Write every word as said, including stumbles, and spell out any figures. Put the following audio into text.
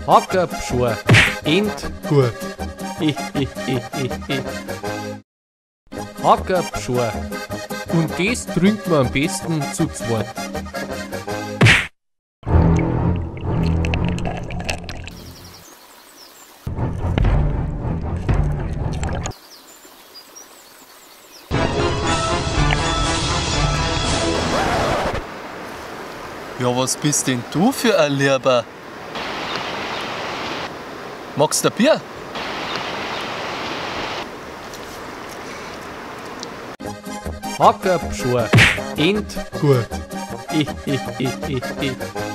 Hackerpschor. End gut. Hackerpschor. Und das trinkt man am besten zu zweit. Ja, was bist denn du für ein Lieber? Magst du ein Bier? Hackerpschor. End gut.